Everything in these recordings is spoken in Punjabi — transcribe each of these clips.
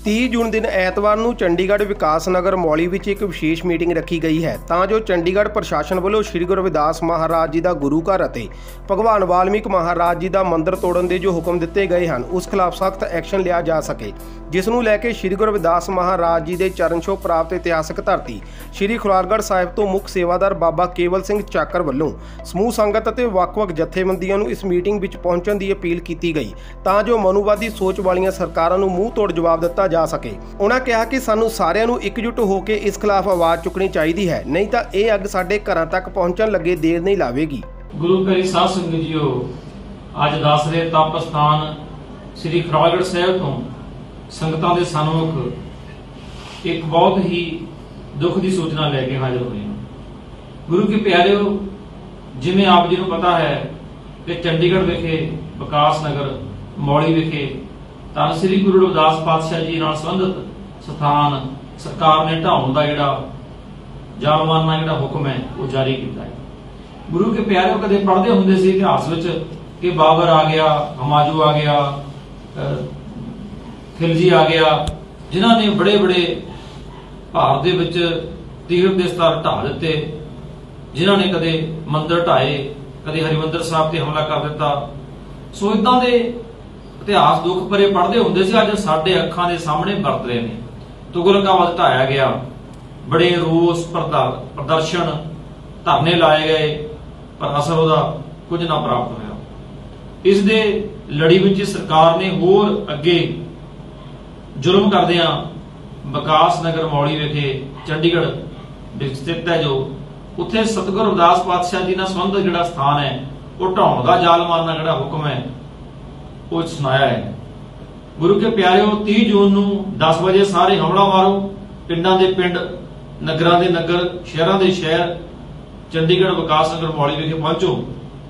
30 ਜੂਨ ਦਿਨ ਐਤਵਾਰ ਨੂੰ ਚੰਡੀਗੜ੍ਹ ਵਿਕਾਸ ਨਗਰ ਮੌਲੀ ਵਿੱਚ ਇੱਕ ਵਿਸ਼ੇਸ਼ ਮੀਟਿੰਗ ਰੱਖੀ ਗਈ ਹੈ ਤਾਂ ਜੋ ਚੰਡੀਗੜ੍ਹ ਪ੍ਰਸ਼ਾਸਨ ਵੱਲੋਂ ਸ੍ਰੀ ਗੁਰੂ ਰਵਿਦਾਸ ਮਹਾਰਾਜ ਜੀ ਦਾ ਗੁਰੂ ਘਰ ਅਤੇ ਭਗਵਾਨ ਵਾਲਮੀਕ ਮਹਾਰਾਜ ਜੀ ਦਾ ਮੰਦਿਰ ਤੋੜਨ ਦੇ ਜੋ ਹੁਕਮ ਦਿੱਤੇ ਗਏ ਹਨ ਉਸ ਖਿਲਾਫ ਸਖਤ ਐਕਸ਼ਨ ਲਿਆ ਜਾ ਸਕੇ, ਜਿਸ ਨੂੰ ਲੈ ਕੇ ਸ੍ਰੀ ਗੁਰੂ ਰਵਿਦਾਸ ਮਹਾਰਾਜ ਜੀ ਦੇ ਚਰਨ ਛੋਹ ਪ੍ਰਾਪਤ ਇਤਿਹਾਸਕ ਧਰਤੀ ਸ੍ਰੀ ਖੁਰਾਰਗੜ੍ਹ ਸਾਹਿਬ ਤੋਂ ਮੁੱਖ ਸੇਵਾਦਾਰ ਬਾਬਾ ਕੇਵਲ ਸਿੰਘ ਚਾਕਰ ਵੱਲੋਂ ਸਮੂਹ ਸੰਗਤ ਅਤੇ ਵੱਖ-ਵੱਖ ਜਥੇਬੰਦੀਆਂ ਨੂੰ ਇਸ ਮੀਟਿੰਗ ਵਿੱਚ ਪਹੁੰਚਣ ਦੀ ਅਪੀਲ ਕੀਤੀ ਗਈ ਤਾਂ ਜੋ ਮਨੂਵਾਦੀ ਸੋਚ ਵਾਲੀਆਂ ਸਰਕਾਰਾਂ ਨੂੰ ਮੂੰਹ ਤੋੜ ਜਵਾਬ ਦਿੱਤਾ ਜਾ ਸਕੇ। ਉਹਨਾਂ ਕਿਹਾ ਕਿ ਸਾਨੂੰ ਸਾਰਿਆਂ ਨੂੰ ਇਕਜੁੱਟ ਹੋ ਕੇ ਇਸ ਖਿਲਾਫ ਆਵਾਜ਼ ਚੁੱਕਣੀ ਚਾਹੀਦੀ ਹੈ, ਨਹੀਂ ਤਾਂ ਇਹ ਅੱਗ ਸਾਡੇ ਘਰਾਂ ਤੱਕ ਪਹੁੰਚਣ ਲੱਗੇ ਦੇਰ ਨਹੀਂ ਲਾਵੇਗੀ। ਗੁਰੂ ਪਿਆਰੀ ਸਾਧ ਸੰਗਤ ਜੀਓ, ਅੱਜ ਦੱਸ ਰਹੇ ਤਪ ਸਥਾਨ ਸ੍ਰੀ ਖੁਰਾਰਗੜ੍ਹ ਸਾਹਿਬ ਤੋਂ ਸੰਗਤਾਂ ਦੇ ਸਨਮੁਖ ਇੱਕ ਬਹੁਤ ਹੀ ਦੁੱਖ ਦੀ ਸੂਚਨਾ ਲੈ ਕੇ ਹਾਜ਼ਰ ਹੋਏ ਹਾਂ। ਗੁਰੂ ਕੇ ਪਿਆਰਿਓ, ਜਿਵੇਂ ਆਪ ਜੀ ਨੂੰ ਪਤਾ ਹੈ ਕਿ ਚੰਡੀਗੜ੍ਹ ਵਿਖੇ ਵਿਕਾਸ ਨਗਰ ਮੌਲੀ ਵਿਖੇ ਤਾਂ ਸ੍ਰੀ ਗੁਰੂ ਰਵਿਦਾਸ ਪਾਤਸ਼ਾਹ ਜੀ ਨਾਲ ਸੰਬੰਧਿਤ ਸਥਾਨ ਸਰਕਾਰ ਨੇ ਢਾਉਣ ਦਾ ਜਿਹੜਾ ਜਾਲਮਾਨਾ ਜਿਹੜਾ ਹੁਕਮ ਹੈ ਉਹ ਜਾਰੀ ਕੀਤਾ ਹੈ। ਗੁਰੂ ਕੇ ਪਿਆਰਿਓ, ਕਦੇ ਪੜ੍ਹਦੇ ਹੁੰਦੇ ਸੀ ਇਤਿਹਾਸ ਵਿੱਚ ਕਿ ਬਾਬਰ ਆ ਗਿਆ, ਹਮਾਯੂ ਆ ਗਿਆ, ਖਿਲਜੀ ਆ ਗਿਆ, ਜਿਨ੍ਹਾਂ ਨੇ ਬੜੇ ਭਾਰਤ ਦੇ ਵਿੱਚ ਤੀਰਥ ਦੇ ਸਥਾਨ ਢਾਹ ਦਿੱਤੇ, ਜਿਨ੍ਹਾਂ ਨੇ ਕਦੇ ਮੰਦਿਰ ਢਾਏ, ਕਦੇ ਹਰਿਮੰਦਰ ਸਾਹਿਬ ਤੇ ਹਮਲਾ ਕਰ ਦਿੱਤਾ। ਸੋ ਇਦਾਂ ਦੇ ਇਤਿਹਾਸ ਦੁੱਖ ਭਰੇ ਪੜ੍ਹਦੇ ਹੁੰਦੇ ਸੀ, ਅੱਜ ਸਾਡੇ ਅੱਖਾਂ ਦੇ ਸਾਹਮਣੇ ਵਰਤ ਰਹੇ ਨੇ। ਤੁਗਲਕਾਬਾਦ ਢਾਇਆ ਗਿਆ, ਬੜੇ ਰੋਸ ਪ੍ਰਦਰਸ਼ਨ ਧਰਨੇ ਲਾਏ ਗਏ, ਪਰ ਅਸਰ ਉਹਦਾ ਕੁਝ ਨਾ ਪ੍ਰਾਪਤ ਹੋਇਆ। ਇਸ ਦੇ ਲੜੀ ਵਿੱਚ ਸਰਕਾਰ ਨੇ ਹੋਰ ਅੱਗੇ ਜ਼ੁਲਮ ਕਰਦਿਆਂ ਵਿਕਾਸ ਨਗਰ ਮੌਲੀ ਵਿਖੇ ਚੰਡੀਗੜ੍ਹ ਵਿੱਚ ਸਥਿਤ ਹੈ ਜੋ ਉੱਥੇ ਸਤਿਗੁਰੂ ਰਵਿਦਾਸ ਪਾਤਸ਼ਾਹ ਜੀ ਨਾਲ ਸੰਬੰਧਿਤ ਜਿਹੜਾ ਸਥਾਨ ਹੈ ਉਹ ਢਾਉਣ ਦਾ ਜ਼ਾਲਮਾਨਾ ਜਿਹੜਾ ਹੁਕਮ ਹੈ ਉਹ ਸੁਣਾਇਆ ਹੈ। ਗੁਰੂ ਕੇ ਪਿਆਰਿਓ, 30 ਜੂਨ ਨੂੰ 10 ਵਜੇ ਸਾਰੇ ਹਮਲਾ ਮਾਰੋ, ਪਿੰਡਾਂ ਦੇ ਪਿੰਡ, ਨਗਰਾਂ ਦੇ ਨਗਰ, ਸ਼ਹਿਰਾਂ ਦੇ ਸ਼ਹਿਰ ਚੰਡੀਗੜ੍ਹ ਵਿਕਾਸ ਨਗਰ ਮੌਲੀ ਵਿਖੇ ਪਹੁੰਚੋ।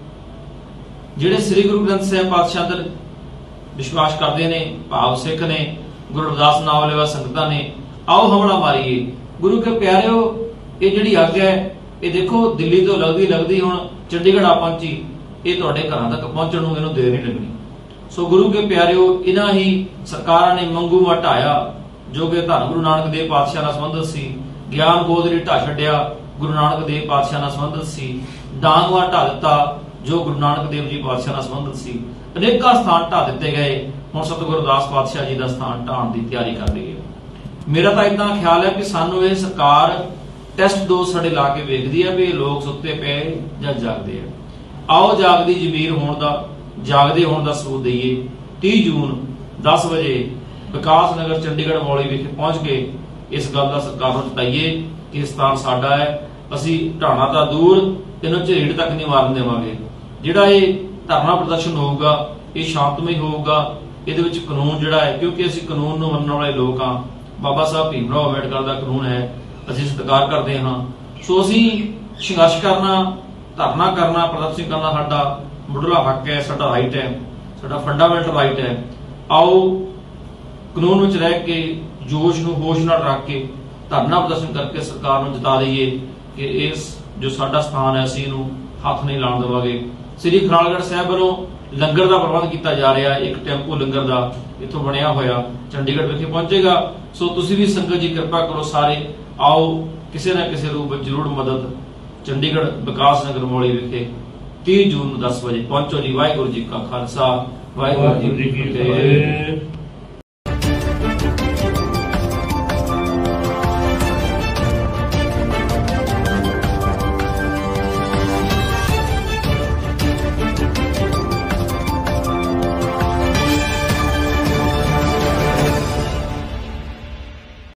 ਜਿਹੜੇ ਸ੍ਰੀ ਗੁਰੂ ਗ੍ਰੰਥ ਸਾਹਿਬ ਪਾਤਸ਼ਾਹ ਅੰਦਰ ਵਿਸ਼ਵਾਸ ਕਰਦੇ ਨੇ, ਭਾਵ ਸਿੱਖ ਨੇ, ਗੁਰੂ ਰਵਿਦਾਸ ਨਾਮ ਲੈਵਾ ਸੰਗਤਾਂ ਨੇ, ਆਓ ਹਮਲਾ ਮਾਰੀਏ। ਗੁਰੂ ਕੇ ਪਿਆਰਿਓ, ਇਹ ਜਿਹੜੀ ਅੱਗ ਹੈ ਇਹ ਦੇਖੋ ਦਿੱਲੀ ਤੋਂ ਲੱਗਦੀ ਹੁਣ ਚੰਡੀਗੜ੍ਹ ਆ ਪਹੁੰਚੀ, ਇਹ ਤੁਹਾਡੇ ਘਰਾਂ ਤੱਕ ਪਹੁੰਚਣ ਨੂੰ ਇਹਨੂੰ ਦੇਰ ਨਹੀਂ ਲੱਗਣੀ। ਸੋ ਗੁਰੂ ਕੇ ਪਿਆਰਿਓ, ਇਹਨਾਂ ਹੀ ਸਰਕਾਰਾਂ ਨੇ ਮੰਗੂਆ ਢਾਇਆ ਜੋ ਕਿ ਧੰਨ ਗੁਰੂ ਨਾਨਕ ਦੇਵ ਪਾਤਸ਼ਾਹ ਨਾਲ ਸੰਬੰਧਿਤ ਸੀ। ਗਿਆਨ ਗੋਦੜੀ ਢਾ ਛੱਡਿਆ, ਗੁਰੂ ਨਾਨਕ ਦੇਵ ਪਾਤਸ਼ਾਹ ਨਾਲ ਸੰਬੰਧਿਤ ਸੀ। ਡਾਂਗਵਾ ਢਾ ਦਿੱਤਾ ਜੋ ਗੁਰੂ ਨਾਨਕ ਦੇਵ ਜੀ ਪਾਤਸ਼ਾਹ ਨਾਲ ਸੰਬੰਧਿਤ ਸੀ। ਅਨੇਕਾਂ ਸਥਾਨ ਢਾ ਦਿੱਤੇ ਗਏ। ਹੁਣ ਸਤਿਗੁਰੂ ਰਵਿਦਾਸ ਪਾਤਸ਼ਾਹ ਜੀ ਦਾ ਸਥਾਨ ਢਾਉਣ ਦੀ ਤਿਆਰੀ ਕਰ ਰਹੀ ਹੈ। ਮੇਰਾ ਤਾਂ ਇਦਾਂ ਖਿਆਲ ਹੈ ਕਿ ਸਾਨੂੰ ਇਹ ਸਰਕਾਰ ਟੈਸਟ ਡੋਜ਼ ਸਾਡੇ ਲਾ ਕੇ ਵੇਖਦੀ ਹੈ ਵੀ ਇਹ ਲੋਕ ਸੁੱਤੇ ਪਏ ਜਾਂ ਜਾਗਦੇ ਆ। ਆਓ ਜਾਗਦੀ ਜ਼ਮੀਰ ਹੋਣ ਦਾ, ਜਾਗਦੇ ਹੋਣ ਦਾ ਸਬੂਤ ਦਈਏ। 30 ਜੂਨ 10 ਵਜੇ ਵਿਕਾਸ ਨਗਰ ਚੰਡੀਗੜ੍ਹ ਮੌਲੀ ਵਿਖੇ ਪਹੁੰਚ ਕੇ ਇਸ ਗੱਲ ਦਾ ਸਰਕਾਰ ਨੂੰ ਜਤਾਈਏ ਕਿ ਇਹ ਸਥਾਨ ਸਾਡਾ ਹੈ, ਅਸੀਂ ਢਾਣਾ ਤਾਂ ਦੂਰ ਇਹਨੂੰ ਝਰੀੜ ਤੱਕ ਨਹੀਂ ਮਾਰਨ ਦੇਵਾਂਗੇ। ਜਿਹੜਾ ਇਹ ਧਰਨਾ ਪ੍ਰਦਰਸ਼ਨ ਹੋਊਗਾ ਇਹ ਸ਼ਾਂਤਮਈ ਹੋਊਗਾ, ਇਹਦੇ ਵਿੱਚ ਕਾਨੂੰਨ ਜਿਹੜਾ ਹੈ, ਕਿਉਂਕਿ ਅਸੀਂ ਕਾਨੂੰਨ ਨੂੰ ਮੰਨਣ ਵਾਲੇ ਲੋਕ ਹਾਂ, ਬਾਬਾ ਸਾਹਿਬ ਭੀਮ ਰਾਓ ਅੰਬੇਡਕਰ ਦਾ ਕਾਨੂੰਨ ਹੈ, ਅਸੀਂ ਸਤਿਕਾਰ ਕਰਦੇ ਹਾਂ। ਸੋ ਅਸੀਂ ਸੰਘਰਸ਼ ਕਰਨਾ, ਧਰਨਾ ਕਰਨਾ, ਪ੍ਰਦਰਸ਼ਨ ਕਰਨਾ ਸਾਡਾ ਮੁੱਢਲਾ ਹੱਕ ਹੈ, ਸਾਡਾ ਰਾਈਟ ਹੈ, ਸਾਡਾ ਫੰਡਾਮੈਂਟਲ ਰਾਈਟ ਹੈ। ਆਓ ਕਾਨੂੰਨ ਵਿੱਚ ਰਹਿ ਕੇ ਜੋਸ਼ ਨੂੰ ਹੋਸ਼ ਨਾਲ ਰੱਖ ਕੇ ਧਰਨਾ ਪ੍ਰਦਰਸ਼ਨ ਕਰਕੇ ਸਰਕਾਰ ਨੂੰ ਜਤਾ ਦਈਏ ਕਿ ਇਸ ਜੋ ਸਾਡਾ ਸਥਾਨ ਹੈ ਅਸੀਂ ਇਹਨੂੰ ਹੱਥ ਨਹੀਂ ਲਾਉਣ ਦੇਵਾਂਗੇ। ਸ੍ਰੀ ਖੁਰਾਰਗੜ੍ਹ ਸਾਹਿਬ ਵੱਲੋਂ ਲੰਗਰ ਦਾ ਪ੍ਰਬੰਧ ਕੀਤਾ ਜਾ ਰਿਹਾ, ਇੱਕ ਟੈਂਪੂ ਲੰਗਰ ਦਾ ਇੱਥੋਂ ਬਣਿਆ ਹੋਇਆ ਚੰਡੀਗੜ੍ਹ ਵਿਖੇ ਪਹੁੰਚੇਗਾ। ਸੋ ਤੁਸੀਂ ਵੀ ਸੰਗਤ ਜੀ ਕਿਰਪਾ ਕਰੋ, ਸਾਰੇ ਆਓ, ਕਿਸੇ ਨਾ ਕਿਸੇ ਰੂਪ ਵਿੱਚ ਜ਼ਰੂਰ ਮਦਦ ਚੰਡੀਗੜ੍ਹ ਵਿਕਾਸ ਨਗਰ ਮੌਲੀ ਵਿਖੇ 30 ਜੂਨ ਨੂੰ 10 ਵਜੇ ਪਹੁੰਚੋ ਜੀ। ਵਾਹਿਗੁਰੂ ਜੀ ਕਾ ਖਾਲਸਾ, ਵਾਹਿਗੁਰੂ ਜੀ ਕੀ ਫਤਿਹ।